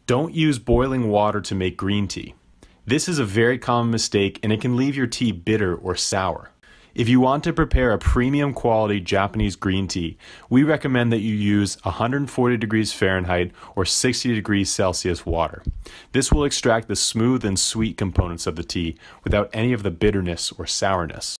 Don't use boiling water to make green tea. This is a very common mistake and it can leave your tea bitter or sour. If you want to prepare a premium quality Japanese green tea, we recommend that you use 140 degrees Fahrenheit or 60 degrees Celsius water. This will extract the smooth and sweet components of the tea without any of the bitterness or sourness.